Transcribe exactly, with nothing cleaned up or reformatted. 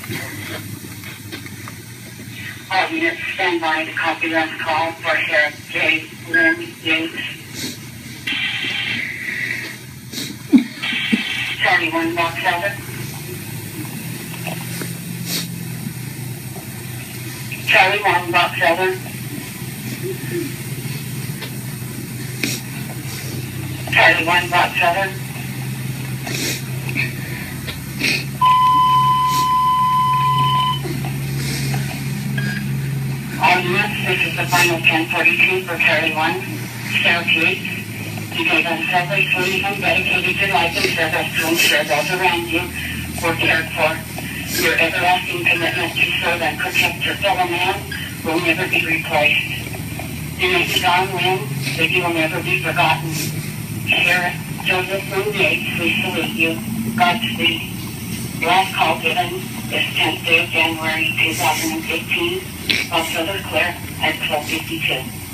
All units stand by to copy last call for Sheriff J. Lynn Yeates. Charlie one, box over. Charlie one, box over. Charlie one, box over. All units, this is the final ten forty-two for Charlie one. Sheriff Yeates. You gave unselfishly and dedicated your life and service to ensure those around you were cared for. Your everlasting commitment to serve and protect your fellow man will never be replaced. You may be gone when, but you will never be forgotten. Sheriff Joseph Lynn Yeates, we salute you. Godspeed. Last call given is tenth day of January two thousand fifteen. Also clear at twelve fifty-two.